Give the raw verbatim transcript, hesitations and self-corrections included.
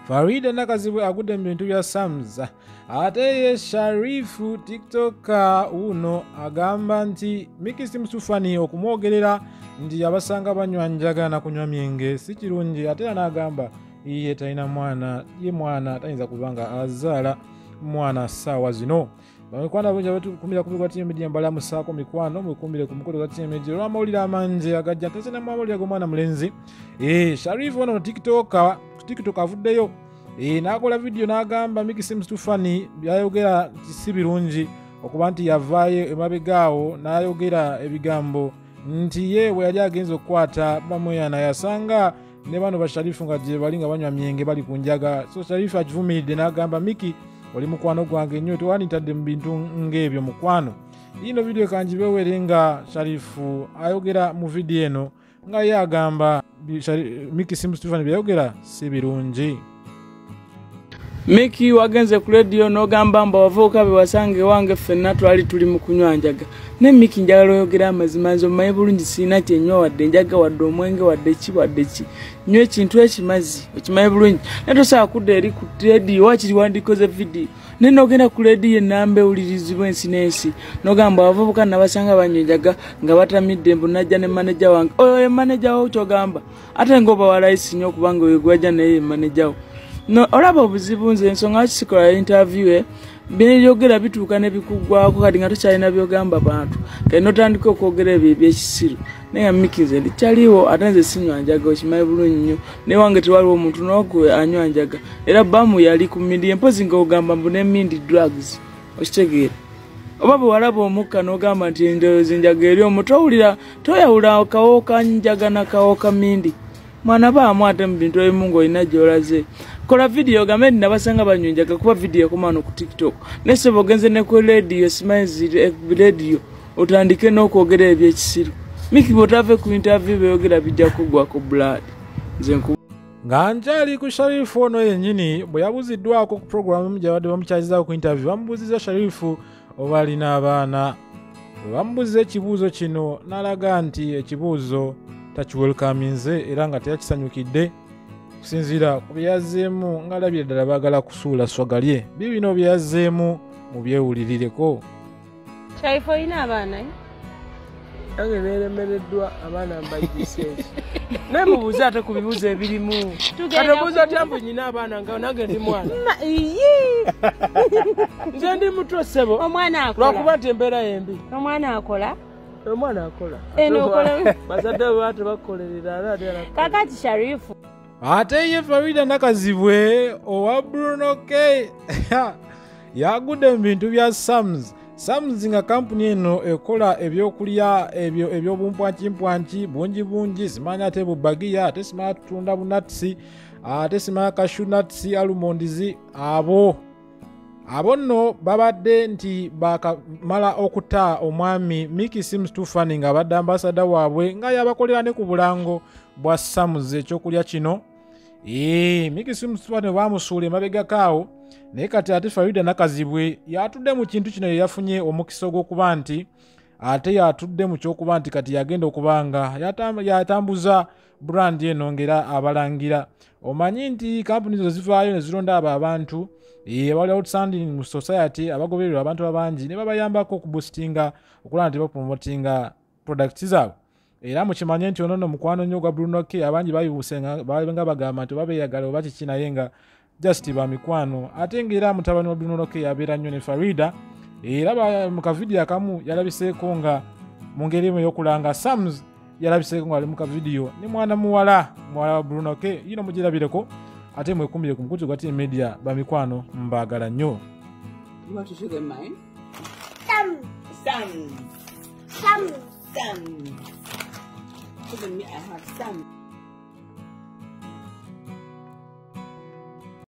Faridah nakazibwe agudde mbiintu bya sumz. Ate ye Sharif TikToker uno agamba nti mikisi musufani okumwogerera nti abasanga banywa njaga na kunywa myenge si kirungi. Ate n'agamba iye talina mwana, ye mwana tayinza kubanga azaala mwana ssaawa zino. Bamikwana bungi abatukumira ku bikwati y'emidiya mbala musaako mikwano mwekumbire ku mukolo gwa T M D olw'amawulire amangi agajja ate ne amawulire g'omwana mulenzi. Eh, Sharif ono TikToker TikTok avuddeyo e nakola video n'agamba mikisi musufani byayogera si birungi okuba nti yavaayo emabegaawo n'ayogera ebigambo nti ye bwe yali agenza okukwata bamweyana yasanga ne bano ba Sharif nga gye bali nga banywa myenge bali ku njaga. So Sharif agivumiridde n'agamba Miki oli mukwano gwange nnyo tewanditadde mu bintu ng'ebyo mukwano. Ino video kangibeewere nga Sharif ayogera mu video eno nga ye agamba mikisi musufani byayogera si birungi. Miki wagenze ku radio n'ogamba mba wavuuka be wasange wange ffenna twali tuli mu kunywa njaga. Ne Miki njagala oyogera amazima nze omanyi bulungi sirina kyenywa wadde njaga wadde omwenge wadde ki wadde ki. Nywa ekintu ekimazi okimanyi bulungi. Ne tosobola kudda eri ku radio wakiri wandikoze video. Ne n'ogenda ku radio ennamba ewulirizibwa ensi n'ensi n'ogamba abavubuka nabasanga banywa enjaga nga batamidde mbu najja ne manager wange. Oyo ye manager wo kyogamba ate ng'oba walayisi nnyo kubanga oyo gwajja naye ye manager wo. No, olaba obuzibu nze ensonga kisikola interview e byeyogera bituuka ne bikugwako kati nga tokyalina byogamba bantu kati notandika okwogera ebyo ebyekisiru naye Miki nze ndikyaliwo ate nze sinywa njaga okimanyi bulungi nnyo naye wange tewaliwo omuntu n'ogwe anywa njaga era bamu yali ku mindi empozi nga ogamba mbu n'emindi drugs okitegeera oba bwe walaba omukka n'ogamba nti endowooza enjaga eri omu towulira toyawula kawo ka njaga na kawo ka mindi mwana baamu ate mu bintu ebimu ng'olina gy'olaze. Kola video gambe nabasanga banywa enjaga kuba video komano ku TikTok. Nese bogenze ne ku radio smiles radio otandike n'okwogera ebyekisiru. Miki botave ku interview beyogera bijja kugwa ku blood. Nze nku nga njali ku Sharif ono yennyini bwe yabuziddwako ku programu gyabadde bamukyazizaako ku interview bamubuuziza Sharif oba alina abaana. Bwe bamubuuziza ekibuuzo kino n'alaga nti ekibuuzo takiwelkaminze era nga teyakisanyukidde kusinziira ku byazzeemu ng'alabye ddala baagala kusuula swaga lye. Biibino byazzeemu mu byewulirireko. Sharif olina abaana? Nange neeremereddwa abaana mbayigiseeki. Naye mubuuze ate ku bibuuzo ebirimu. Ate buuza atya mbu nyina abaana nga nange ndi mwana. Nze ndi muto ssebo. Omwana akola. Lwakuba nti embeera yembi. Omwana akola? Omwana akola. Eno okola. Bazadde bwe tebakolerera ate era. Kakati Sharif. Ate ye Faridah nakazibwe owa Bruno K yagudde mu bintu bya sumz. Sumz nga kampuni eno ekola ebyokulya ebyo ebyobumpwankimpwanki bungi bungi simanya ate bubagiya ate simanya tutunda bunatsi ate simanya cashew nuts almonds abo abo nno babadde nti bakamala okuta omwami Mikisi musufani nga abadde ambasada waabwe nga yabakolera ne ku bulango bwa sumz ekyokulya kino. Ee, Mikisi musufani bamusuula emabegakaawo naye kati ate Faridah nakazibwe yatudde mu kintu kino ye yafunye omukisa ogw'okuba nti ate yatudde mu ky'okuba nti kati yagenda okubanga yatambuza brand eno ngera abalangira. Omanyi nti kampuni zo zivaayo ne zironda abo abantu abali outstanding mu society abagobererwa abantu abangi ne babayambako okuboostinga okulaba nti bapromotinga products zaabwe. Era mukimanye nti ono mukwano nnyo gwa Bruno K abangi bayibuusenga nga bagamba nti babeeyagala oba kiki naye nga just ba mikwano ate ng'era mutabani wa Bruno K yabeera nnyo ne Faridah era mu kavidiyo akamu yalabiseeko nga mu ngeri emu ey'okulanga sumz yalabiseeko nga ali mu kavidiyo ne mwana muwala muwala wa Bruno K. Yino mugirabireko ate mwekumbire ku mukutu gwa T M D ba mikwano mbaagala nnyo. You want to sugar in mine? Some. Some. Some. Some. Sugar me, I have some.